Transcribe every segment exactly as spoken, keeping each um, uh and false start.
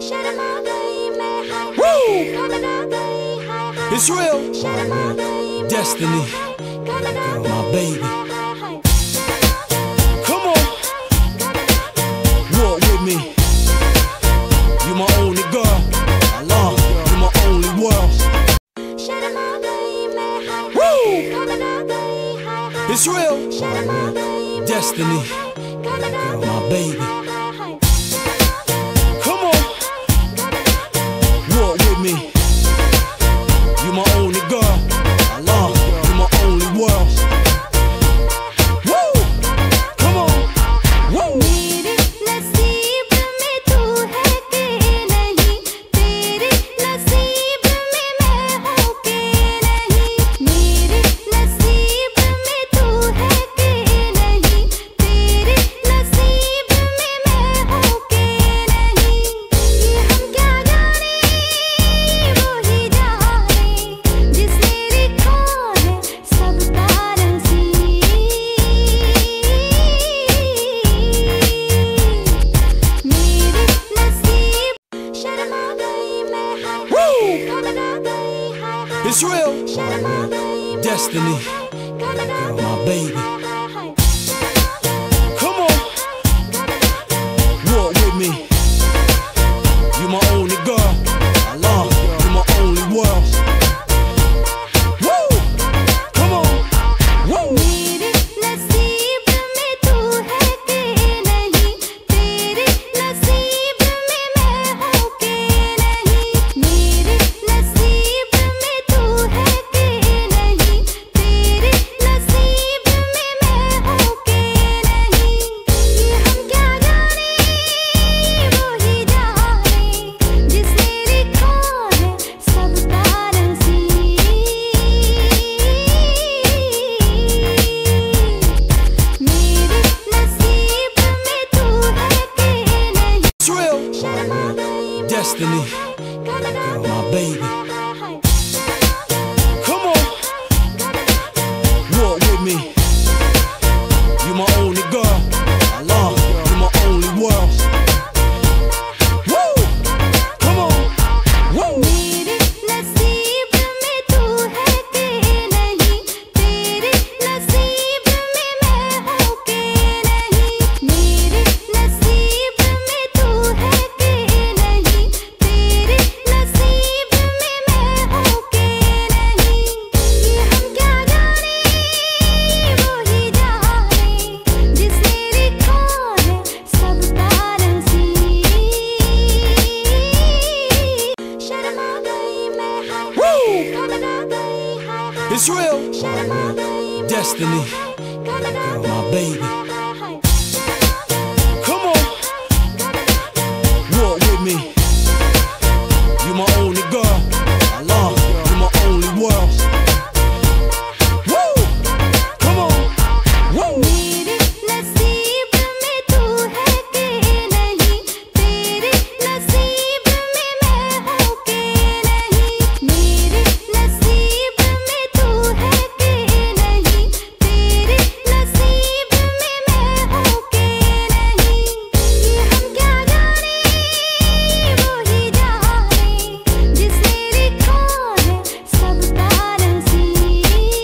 It's real. Destiny, my baby. Come on, walk with me. You my only girl. I love you, my only world. Woo! It's real. Destiny, my baby. Come on, walk with me. You my only girl. I love you, my only world. Woo! Come on, woo! मेरे नसीब में तू है कि नहीं, तेरे नसीब में मैं हूँ कि नहीं। मेरे नसीब में तू है कि नहीं, तेरे नसीब में मैं हूँ कि नहीं। ये हम क्या जाने, वो ही जाने, जिसने लिखा है सबका नसीब। मेरे नसीब शर्मा गई मैं, Woo! घबरा गई, हाय हाय It's real. शर्मा गई मैं, Destiny, घबरा my baby. Hi. Come on, walk with me. You my only girl. I love you, my only world. Woo! Come on, woo! मेरे नसीब में तू है कि नहीं, तेरे नसीब में मैं हूँ कि नहीं। मेरे नसीब में तू है कि नहीं, तेरे नसीब में मैं हूँ कि नहीं। ये हम क्या जाने, वो ही जाने, जिसने लिखा है सबका नसीब। मेरे नसीब में तू है कि नहीं, It's real. शर्मा गई मैं, Destiny, घबरा my baby. Hi. Come on, walk with me. You my only girl. I love you, my only world. Woo! Come on, woo! मेरे नसीब में तू है कि नहीं, तेरे नसीब में मैं हूँ कि नहीं। मेरे नसीब में तू है कि नहीं, तेरे नसीब में मैं हूँ कि नहीं। ये हम क्या जाने, वो ही जाने, जिसने लिखा है सबका नसीब। शर्मा गई मैं, Woo! घबरा गई, हाय हाय It's real. शर्मा गई मैं, Destiny, घबरा my baby. Hi. Come on, walk with me. You my only girl. I love you, my only world. Woo! Come on, woo! मेरे नसीब में तू है कि नहीं, तेरे नसीब में मैं हूँ कि नहीं। मेरे नसीब में तू है कि नहीं, तेरे नसीब में मैं हूँ कि नहीं। ये हम क्या जाने, वो ही जाने, जिसने लिखा है सबका नसीब।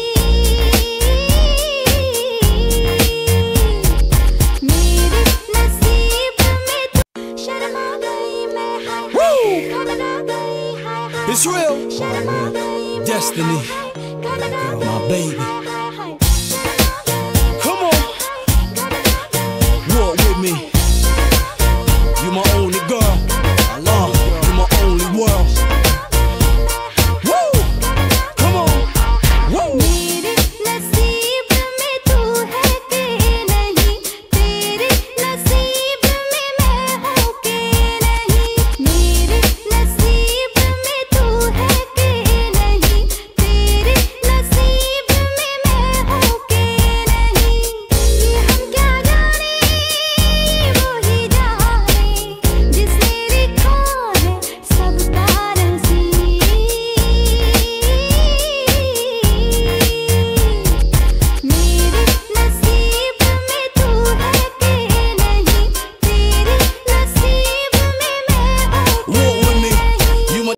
मेरे नसीब में तू शर्मा गई मैं, Woo! घबरा गई, हाय हाय It's real. शर्मा गई मैं, Destiny, घबरा my baby.